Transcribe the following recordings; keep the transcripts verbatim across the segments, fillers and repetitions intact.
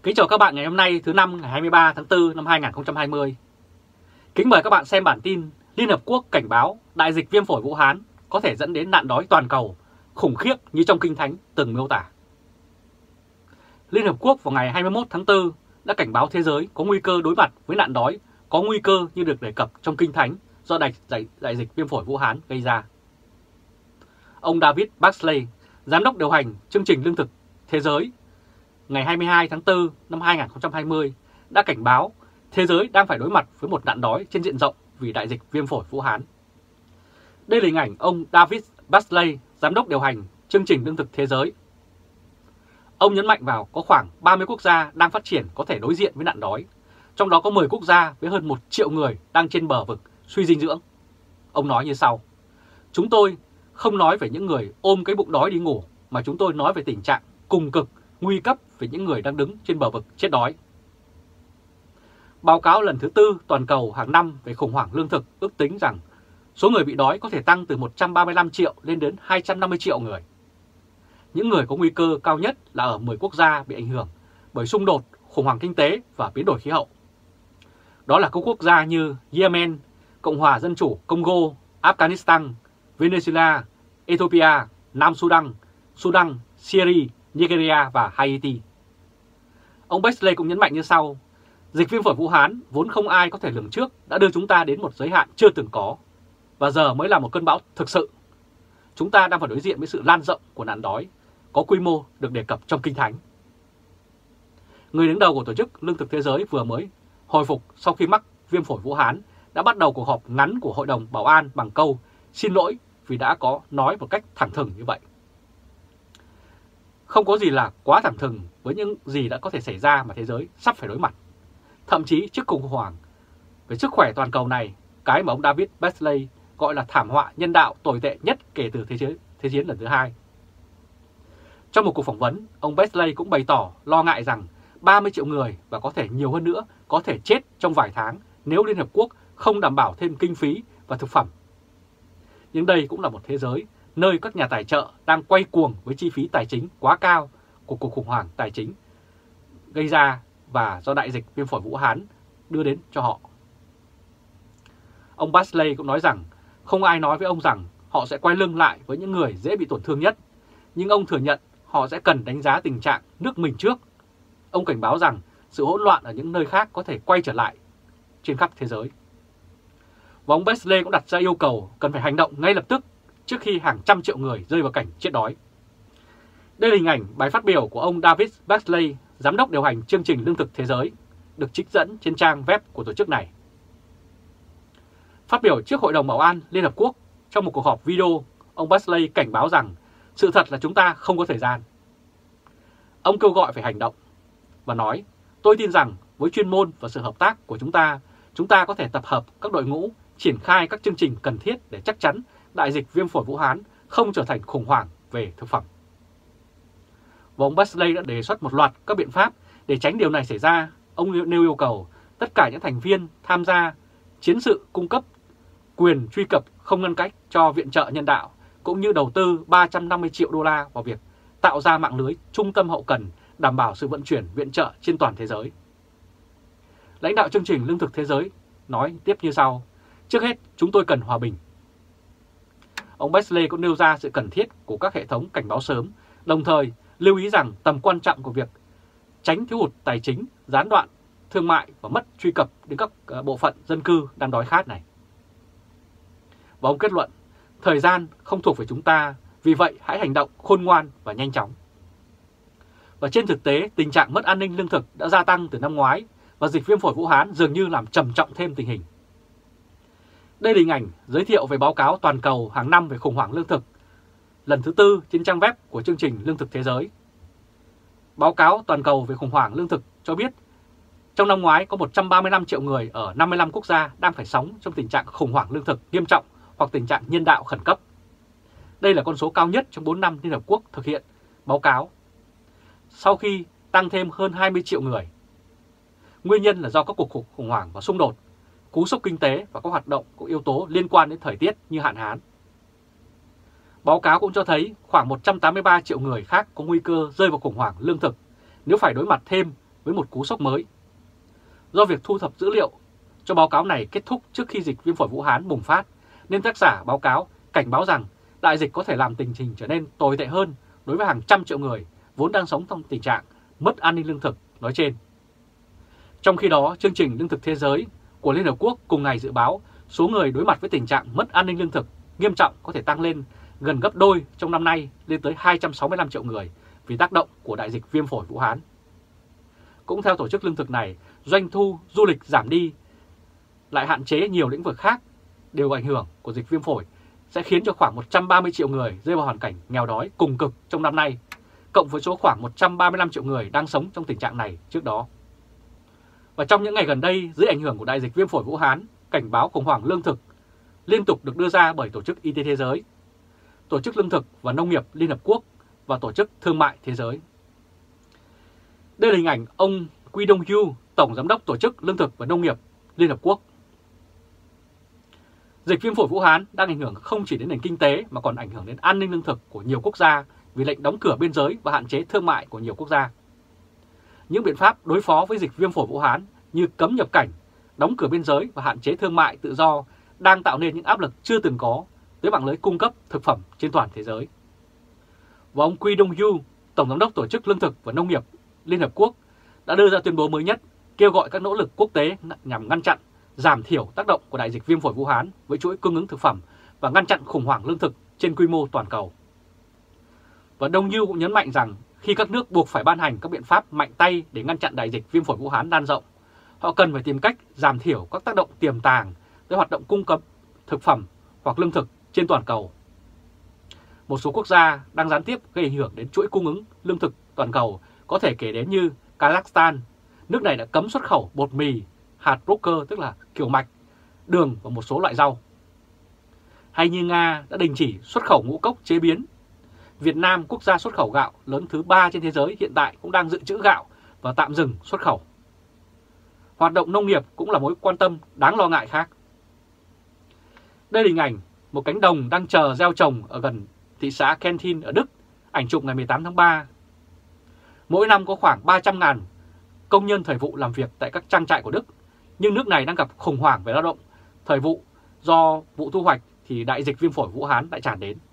Kính chào các bạn ngày hôm nay thứ năm ngày hai mươi ba tháng tư năm hai nghìn không trăm hai mươi. Kính mời các bạn xem bản tin Liên Hợp Quốc cảnh báo đại dịch viêm phổi Vũ Hán có thể dẫn đến nạn đói toàn cầu, khủng khiếp như trong Kinh Thánh từng miêu tả. Liên Hợp Quốc vào ngày hai mươi mốt tháng tư đã cảnh báo thế giới có nguy cơ đối mặt với nạn đói, có nguy cơ như được đề cập trong Kinh Thánh do đại, đại, đại dịch viêm phổi Vũ Hán gây ra. Ông David Beasley, Giám đốc điều hành chương trình Lương thực Thế giới, ngày hai mươi hai tháng tư năm hai nghìn không trăm hai mươi đã cảnh báo thế giới đang phải đối mặt với một nạn đói trên diện rộng vì đại dịch viêm phổi Vũ Hán. Đây là hình ảnh ông David Beasley, Giám đốc điều hành chương trình Lương thực Thế giới. Ông nhấn mạnh vào có khoảng ba mươi quốc gia đang phát triển có thể đối diện với nạn đói, trong đó có mười quốc gia với hơn một triệu người đang trên bờ vực suy dinh dưỡng. Ông nói như sau: "Chúng tôi không nói về những người ôm cái bụng đói đi ngủ, mà chúng tôi nói về tình trạng cùng cực, nguy cấp về những người đang đứng trên bờ vực chết đói." Báo cáo lần thứ tư toàn cầu hàng năm về khủng hoảng lương thực ước tính rằng số người bị đói có thể tăng từ một trăm ba mươi lăm triệu lên đến hai trăm năm mươi triệu người. Những người có nguy cơ cao nhất là ở mười quốc gia bị ảnh hưởng bởi xung đột, khủng hoảng kinh tế và biến đổi khí hậu. Đó là các quốc gia như Yemen, Cộng hòa Dân chủ Congo, Afghanistan, Venezuela, Ethiopia, Nam Sudan, Sudan, Syria, Nigeria và Haiti. Ông Beasley cũng nhấn mạnh như sau: dịch viêm phổi Vũ Hán vốn không ai có thể lường trước đã đưa chúng ta đến một giới hạn chưa từng có, và giờ mới là một cơn bão thực sự. Chúng ta đang phải đối diện với sự lan rộng của nạn đói có quy mô được đề cập trong Kinh Thánh. Người đứng đầu của Tổ chức Lương thực Thế giới vừa mới hồi phục sau khi mắc viêm phổi Vũ Hán đã bắt đầu cuộc họp ngắn của Hội đồng Bảo an bằng câu xin lỗi vì đã có nói một cách thẳng thừng như vậy. Không có gì là quá thẳng thừng với những gì đã có thể xảy ra mà thế giới sắp phải đối mặt. Thậm chí trước khủng hoảng về sức khỏe toàn cầu này, cái mà ông David Beasley gọi là thảm họa nhân đạo tồi tệ nhất kể từ Thế chiến, thế chiến lần thứ hai. Trong một cuộc phỏng vấn, ông Beasley cũng bày tỏ lo ngại rằng ba mươi triệu người và có thể nhiều hơn nữa có thể chết trong vài tháng nếu Liên Hợp Quốc không đảm bảo thêm kinh phí và thực phẩm. Nhưng đây cũng là một thế giới nơi các nhà tài trợ đang quay cuồng với chi phí tài chính quá cao của cuộc khủng hoảng tài chính gây ra và do đại dịch viêm phổi Vũ Hán đưa đến cho họ. Ông Beasley cũng nói rằng không ai nói với ông rằng họ sẽ quay lưng lại với những người dễ bị tổn thương nhất, nhưng ông thừa nhận họ sẽ cần đánh giá tình trạng nước mình trước. Ông cảnh báo rằng sự hỗn loạn ở những nơi khác có thể quay trở lại trên khắp thế giới. Và ông Beasley cũng đặt ra yêu cầu cần phải hành động ngay lập tức trước khi hàng trăm triệu người rơi vào cảnh chết đói. Đây là hình ảnh bài phát biểu của ông David Beasley, Giám đốc điều hành chương trình Lương thực Thế giới, được trích dẫn trên trang web của tổ chức này. Phát biểu trước Hội đồng Bảo an Liên Hợp Quốc trong một cuộc họp video, ông Beasley cảnh báo rằng sự thật là chúng ta không có thời gian. Ông kêu gọi phải hành động và nói: "Tôi tin rằng với chuyên môn và sự hợp tác của chúng ta, chúng ta có thể tập hợp các đội ngũ, triển khai các chương trình cần thiết để chắc chắn đại dịch viêm phổi Vũ Hán không trở thành khủng hoảng về thực phẩm." Và ông Beasley đã đề xuất một loạt các biện pháp để tránh điều này xảy ra. Ông nêu yêu cầu tất cả những thành viên tham gia chiến sự cung cấp quyền truy cập không ngăn cách cho viện trợ nhân đạo, cũng như đầu tư ba trăm năm mươi triệu đô la vào việc tạo ra mạng lưới trung tâm hậu cần đảm bảo sự vận chuyển viện trợ trên toàn thế giới. Lãnh đạo chương trình Lương thực Thế giới nói tiếp như sau: "Trước hết, chúng tôi cần hòa bình." Ông Beasley cũng nêu ra sự cần thiết của các hệ thống cảnh báo sớm, đồng thời lưu ý rằng tầm quan trọng của việc tránh thiếu hụt tài chính, gián đoạn thương mại và mất truy cập đến các bộ phận dân cư đang đói khát này. Và ông kết luận, thời gian không thuộc về chúng ta, vì vậy hãy hành động khôn ngoan và nhanh chóng. Và trên thực tế, tình trạng mất an ninh lương thực đã gia tăng từ năm ngoái và dịch viêm phổi Vũ Hán dường như làm trầm trọng thêm tình hình. Đây là hình ảnh giới thiệu về báo cáo toàn cầu hàng năm về khủng hoảng lương thực lần thứ tư trên trang web của chương trình Lương thực Thế giới. Báo cáo toàn cầu về khủng hoảng lương thực cho biết trong năm ngoái có một trăm ba mươi lăm triệu người ở năm mươi lăm quốc gia đang phải sống trong tình trạng khủng hoảng lương thực nghiêm trọng hoặc tình trạng nhân đạo khẩn cấp. Đây là con số cao nhất trong bốn năm Liên Hợp Quốc thực hiện báo cáo, sau khi tăng thêm hơn hai mươi triệu người. Nguyên nhân là do các cuộc khủng hoảng và xung đột, cú sốc kinh tế và các hoạt động có yếu tố liên quan đến thời tiết như hạn hán. Báo cáo cũng cho thấy khoảng một trăm tám mươi ba triệu người khác có nguy cơ rơi vào khủng hoảng lương thực nếu phải đối mặt thêm với một cú sốc mới. Do việc thu thập dữ liệu cho báo cáo này kết thúc trước khi dịch viêm phổi Vũ Hán bùng phát, nên tác giả báo cáo cảnh báo rằng đại dịch có thể làm tình hình trở nên tồi tệ hơn đối với hàng trăm triệu người vốn đang sống trong tình trạng mất an ninh lương thực nói trên. Trong khi đó, chương trình Lương thực Thế giới của Liên Hợp Quốc cùng ngày dự báo số người đối mặt với tình trạng mất an ninh lương thực nghiêm trọng có thể tăng lên gần gấp đôi trong năm nay, lên tới hai trăm sáu mươi lăm triệu người vì tác động của đại dịch viêm phổi Vũ Hán. Cũng theo tổ chức lương thực này, doanh thu du lịch giảm đi, lại hạn chế nhiều lĩnh vực khác đều ảnh hưởng của dịch viêm phổi sẽ khiến cho khoảng một trăm ba mươi triệu người rơi vào hoàn cảnh nghèo đói cùng cực trong năm nay, cộng với số khoảng một trăm ba mươi lăm triệu người đang sống trong tình trạng này trước đó. Và trong những ngày gần đây, dưới ảnh hưởng của đại dịch viêm phổi Vũ Hán, cảnh báo khủng hoảng lương thực liên tục được đưa ra bởi Tổ chức Y tế Thế giới, Tổ chức Lương thực và Nông nghiệp Liên Hợp Quốc và Tổ chức Thương mại Thế giới. Đây là hình ảnh ông Quy Đông Yu, Tổng Giám đốc Tổ chức Lương thực và Nông nghiệp Liên Hợp Quốc. Dịch viêm phổi Vũ Hán đang ảnh hưởng không chỉ đến nền kinh tế mà còn ảnh hưởng đến an ninh lương thực của nhiều quốc gia vì lệnh đóng cửa biên giới và hạn chế thương mại của nhiều quốc gia. Những biện pháp đối phó với dịch viêm phổi Vũ Hán như cấm nhập cảnh, đóng cửa biên giới và hạn chế thương mại tự do đang tạo nên những áp lực chưa từng có tới mạng lưới cung cấp thực phẩm trên toàn thế giới. Và ông Quy Đông Yu, Tổng Giám đốc Tổ chức Lương thực và Nông nghiệp Liên Hợp Quốc đã đưa ra tuyên bố mới nhất kêu gọi các nỗ lực quốc tế nhằm ngăn chặn, giảm thiểu tác động của đại dịch viêm phổi Vũ Hán với chuỗi cung ứng thực phẩm và ngăn chặn khủng hoảng lương thực trên quy mô toàn cầu. Và Đông Yu cũng nhấn mạnh rằng khi các nước buộc phải ban hành các biện pháp mạnh tay để ngăn chặn đại dịch viêm phổi Vũ Hán lan rộng, họ cần phải tìm cách giảm thiểu các tác động tiềm tàng tới hoạt động cung cấp thực phẩm hoặc lương thực trên toàn cầu. Một số quốc gia đang gián tiếp gây ảnh hưởng đến chuỗi cung ứng lương thực toàn cầu có thể kể đến như Kazakhstan. Nước này đã cấm xuất khẩu bột mì, hạt broker tức là kiểu mạch, đường và một số loại rau. Hay như Nga đã đình chỉ xuất khẩu ngũ cốc chế biến. Việt Nam, quốc gia xuất khẩu gạo lớn thứ ba trên thế giới, hiện tại cũng đang dự trữ gạo và tạm dừng xuất khẩu. Hoạt động nông nghiệp cũng là mối quan tâm đáng lo ngại khác. Đây là hình ảnh một cánh đồng đang chờ gieo trồng ở gần thị xã Kentin ở Đức, ảnh chụp ngày mười tám tháng ba. Mỗi năm có khoảng ba trăm nghìn công nhân thời vụ làm việc tại các trang trại của Đức, nhưng nước này đang gặp khủng hoảng về lao động thời vụ do vụ thu hoạch thì đại dịch viêm phổi Vũ Hán lại tràn đến.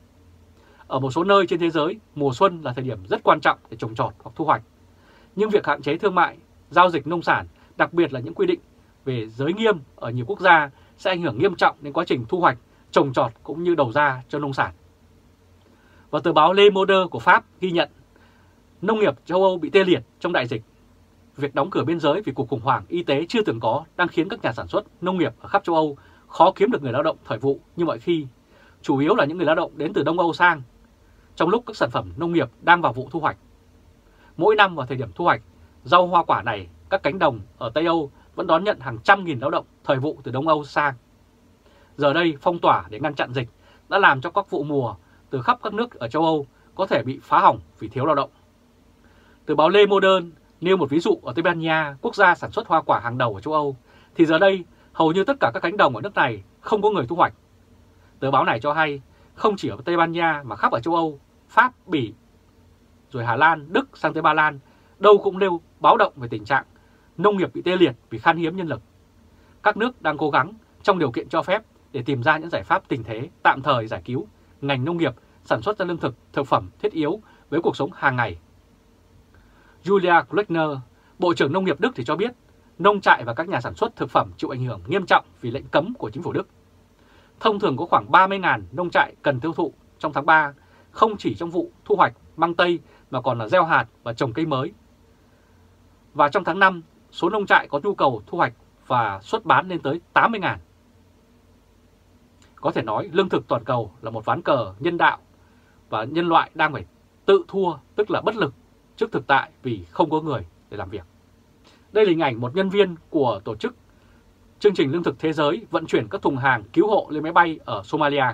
Ở một số nơi trên thế giới, mùa xuân là thời điểm rất quan trọng để trồng trọt hoặc thu hoạch. Nhưng việc hạn chế thương mại, giao dịch nông sản, đặc biệt là những quy định về giới nghiêm ở nhiều quốc gia sẽ ảnh hưởng nghiêm trọng đến quá trình thu hoạch, trồng trọt cũng như đầu ra cho nông sản. Và tờ báo Le Monde của Pháp ghi nhận nông nghiệp châu Âu bị tê liệt trong đại dịch. Việc đóng cửa biên giới vì cuộc khủng hoảng y tế chưa từng có đang khiến các nhà sản xuất nông nghiệp ở khắp châu Âu khó kiếm được người lao động thời vụ như mọi khi, chủ yếu là những người lao động đến từ Đông Âu sang, trong lúc các sản phẩm nông nghiệp đang vào vụ thu hoạch. Mỗi năm vào thời điểm thu hoạch, rau hoa quả này, các cánh đồng ở Tây Âu vẫn đón nhận hàng trăm nghìn lao động thời vụ từ Đông Âu sang. Giờ đây, phong tỏa để ngăn chặn dịch đã làm cho các vụ mùa từ khắp các nước ở châu Âu có thể bị phá hỏng vì thiếu lao động. Tờ báo Le Monde nêu một ví dụ ở Tây Ban Nha, quốc gia sản xuất hoa quả hàng đầu ở châu Âu, thì giờ đây hầu như tất cả các cánh đồng ở nước này không có người thu hoạch. Tờ báo này cho hay không chỉ ở Tây Ban Nha mà khắp ở châu Âu, Pháp, Bỉ, rồi Hà Lan, Đức sang tới Ba Lan, đâu cũng nêu báo động về tình trạng nông nghiệp bị tê liệt vì khan hiếm nhân lực. Các nước đang cố gắng trong điều kiện cho phép để tìm ra những giải pháp tình thế tạm thời giải cứu ngành nông nghiệp sản xuất ra lương thực, thực phẩm thiết yếu với cuộc sống hàng ngày. Julia Klöckner, Bộ trưởng Nông nghiệp Đức thì cho biết nông trại và các nhà sản xuất thực phẩm chịu ảnh hưởng nghiêm trọng vì lệnh cấm của chính phủ Đức. Thông thường có khoảng ba mươi nghìn nông trại cần tiêu thụ trong tháng ba, không chỉ trong vụ thu hoạch măng tây mà còn là gieo hạt và trồng cây mới. Và trong tháng năm, số nông trại có nhu cầu thu hoạch và xuất bán lên tới tám mươi nghìn. Có thể nói lương thực toàn cầu là một ván cờ nhân đạo và nhân loại đang phải tự thua, tức là bất lực trước thực tại vì không có người để làm việc. Đây là hình ảnh một nhân viên của tổ chức Chương trình Lương thực Thế giới vận chuyển các thùng hàng cứu hộ lên máy bay ở Somalia.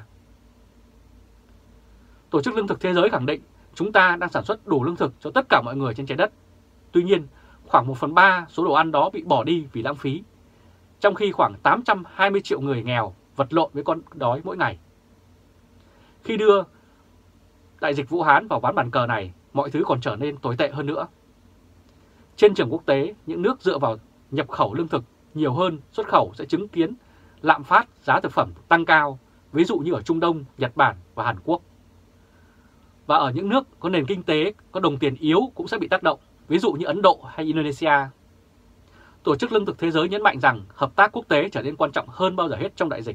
Tổ chức Lương thực Thế giới khẳng định chúng ta đang sản xuất đủ lương thực cho tất cả mọi người trên trái đất. Tuy nhiên, khoảng một phần ba số đồ ăn đó bị bỏ đi vì lãng phí, trong khi khoảng tám trăm hai mươi triệu người nghèo vật lộn với con đói mỗi ngày. Khi đưa đại dịch Vũ Hán vào ván bàn cờ này, mọi thứ còn trở nên tồi tệ hơn nữa. Trên trường quốc tế, những nước dựa vào nhập khẩu lương thực nhiều hơn xuất khẩu sẽ chứng kiến lạm phát giá thực phẩm tăng cao, ví dụ như ở Trung Đông, Nhật Bản và Hàn Quốc. Và ở những nước có nền kinh tế, có đồng tiền yếu cũng sẽ bị tác động, ví dụ như Ấn Độ hay Indonesia. Tổ chức Lương thực Thế giới nhấn mạnh rằng hợp tác quốc tế trở nên quan trọng hơn bao giờ hết trong đại dịch.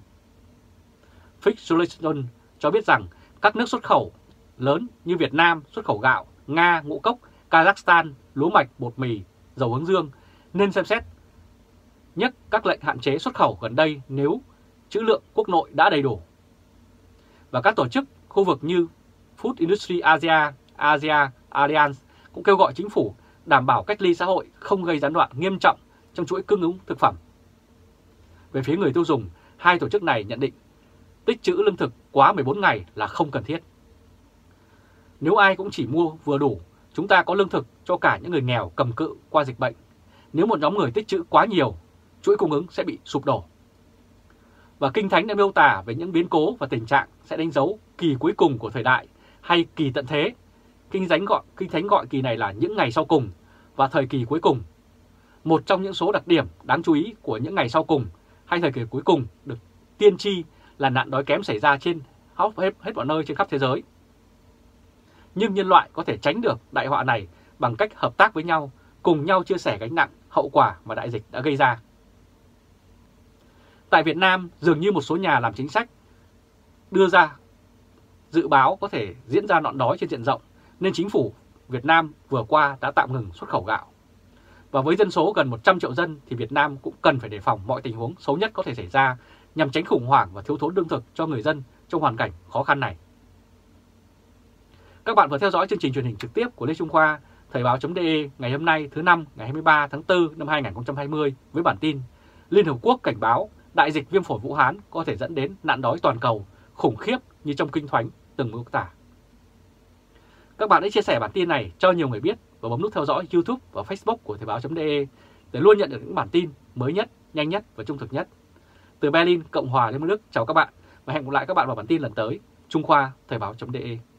Fitch cho biết rằng các nước xuất khẩu lớn như Việt Nam xuất khẩu gạo, Nga ngũ cốc, Kazakhstan lúa mạch, bột mì, dầu hướng dương nên xem xét nhấc các lệnh hạn chế xuất khẩu gần đây nếu trữ lượng quốc nội đã đầy đủ. Và các tổ chức khu vực như Food Industry Asia, Asia Alliance cũng kêu gọi chính phủ đảm bảo cách ly xã hội không gây gián đoạn nghiêm trọng trong chuỗi cung ứng thực phẩm. Về phía người tiêu dùng, hai tổ chức này nhận định tích trữ lương thực quá mười bốn ngày là không cần thiết. Nếu ai cũng chỉ mua vừa đủ, chúng ta có lương thực cho cả những người nghèo cầm cự qua dịch bệnh. Nếu một nhóm người tích trữ quá nhiều, chuỗi cung ứng sẽ bị sụp đổ. Và Kinh Thánh đã miêu tả về những biến cố và tình trạng sẽ đánh dấu kỳ cuối cùng của thời đại hay kỳ tận thế. Kinh Thánh gọi, Kinh Thánh gọi kỳ này là những ngày sau cùng và thời kỳ cuối cùng. Một trong những số đặc điểm đáng chú ý của những ngày sau cùng hay thời kỳ cuối cùng được tiên tri là nạn đói kém xảy ra trên hết, hết mọi nơi trên khắp thế giới. Nhưng nhân loại có thể tránh được đại họa này bằng cách hợp tác với nhau, cùng nhau chia sẻ gánh nặng hậu quả mà đại dịch đã gây ra. Tại Việt Nam, dường như một số nhà làm chính sách đưa ra dự báo có thể diễn ra nạn đói trên diện rộng, nên chính phủ Việt Nam vừa qua đã tạm ngừng xuất khẩu gạo. Và với dân số gần một trăm triệu dân thì Việt Nam cũng cần phải đề phòng mọi tình huống xấu nhất có thể xảy ra nhằm tránh khủng hoảng và thiếu thốn lương thực cho người dân trong hoàn cảnh khó khăn này. Các bạn vừa theo dõi chương trình truyền hình trực tiếp của Lê Trung Khoa, Thời báo.de ngày hôm nay thứ năm ngày hai mươi ba tháng tư năm hai nghìn không trăm hai mươi với bản tin Liên Hợp Quốc cảnh báo đại dịch viêm phổi Vũ Hán có thể dẫn đến nạn đói toàn cầu khủng khiếp như trong Kinh Thánh từng mô tả. Các bạn hãy chia sẻ bản tin này cho nhiều người biết và bấm nút theo dõi YouTube và Facebook của Thời báo.de để luôn nhận được những bản tin mới nhất, nhanh nhất và trung thực nhất. Từ Berlin, Cộng hòa Liên bang Đức, chào các bạn và hẹn gặp lại các bạn vào bản tin lần tới. Trung Khoa, Thời báo.de.